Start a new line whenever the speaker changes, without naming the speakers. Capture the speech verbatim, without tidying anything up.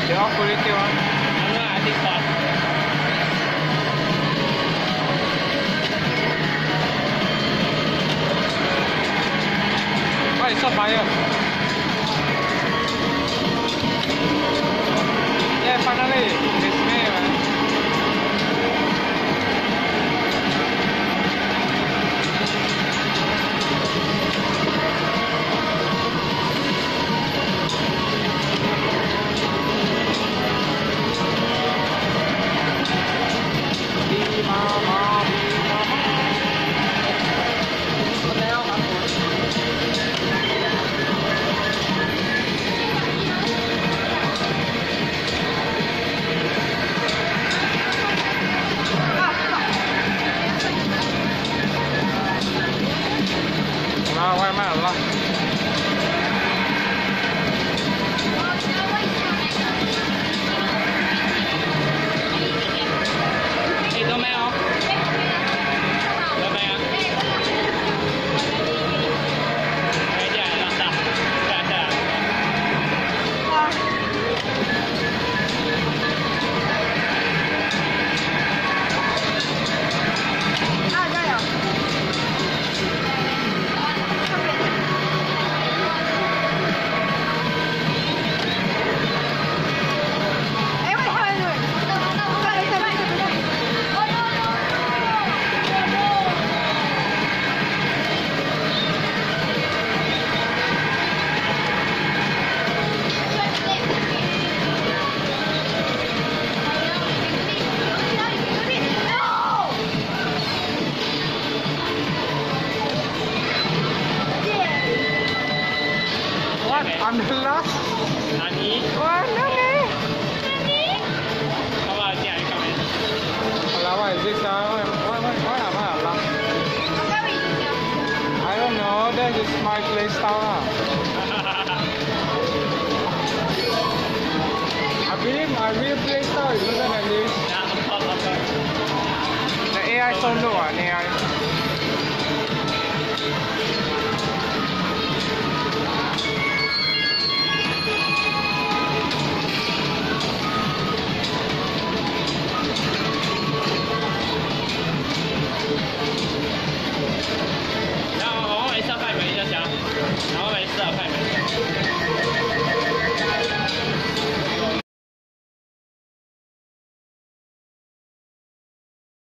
They all quality one.
No, I think so.
Why it's on fire? Yeah, finally, it's me, man. Quay màn lo.
Đi đâu mẹ không? Đâu mẹ à? Cái gì à? Làm sao? Dạ dạ.
À, đây à?
I'm the last.
Nani?
What? Nani?
How about yeah, come in.
Hello, what is this? Uh, what, what, what am I allowed? I don't know. That is my play style. I believe my real play style is better than this.
Yeah, of course, of course.
The A I so low, uh, A I.